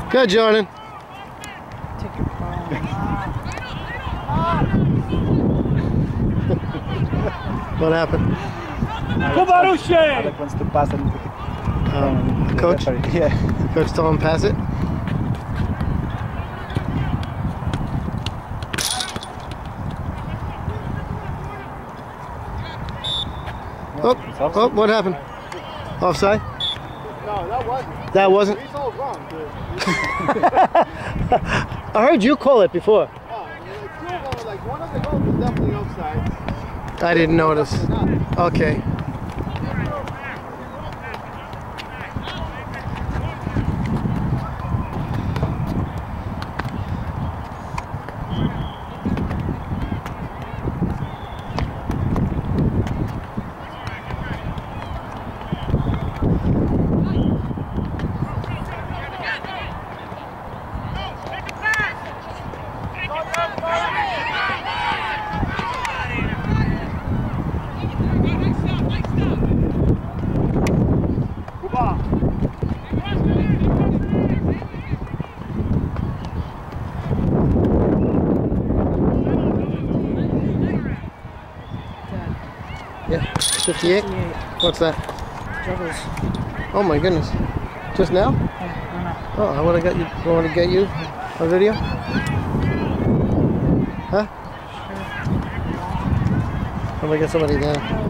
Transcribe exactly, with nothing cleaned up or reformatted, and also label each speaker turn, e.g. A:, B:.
A: Good, Jordan.
B: Take your phone.
A: What happened?
C: Alec wants to pass and
A: Um, coach?
C: Yeah.
A: Coach told him pass it? Oh, oh, what happened? Offside?
D: No, that wasn't.
A: That wasn't?
D: He's all wrong, dude.
A: I heard you call it before.
D: Oh, like two of them, like one of the goals was definitely offside.
A: I didn't notice. Okay. Yeah, fifty-eight? What's that?
B: Juggles.
A: Oh my goodness. Just now?
B: Yeah,
A: Oh, I want to get you. I want to get you a video. Huh? How do I get somebody there?